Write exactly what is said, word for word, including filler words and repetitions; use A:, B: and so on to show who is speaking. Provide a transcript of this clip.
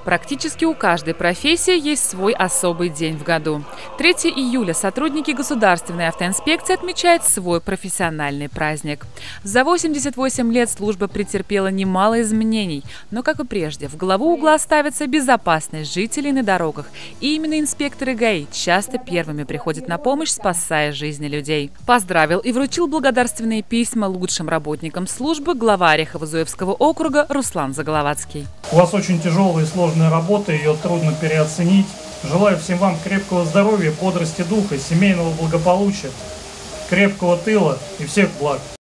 A: Практически у каждой профессии есть свой особый день в году. третьего июля сотрудники государственной автоинспекции отмечают свой профессиональный праздник. За восемьдесят восемь лет служба претерпела немало изменений, но, как и прежде, в главу угла ставится безопасность жителей на дорогах. И именно инспекторы ГАИ часто первыми приходят на помощь, спасая жизни людей. Поздравил и вручил благодарственные письма лучшим работникам службы глава Орехово-Зуевского округа Руслан Заголовацкий.
B: У вас очень тяжелая и сложная работа, ее трудно переоценить. Желаю всем вам крепкого здоровья, бодрости духа, семейного благополучия, крепкого тыла и всех благ.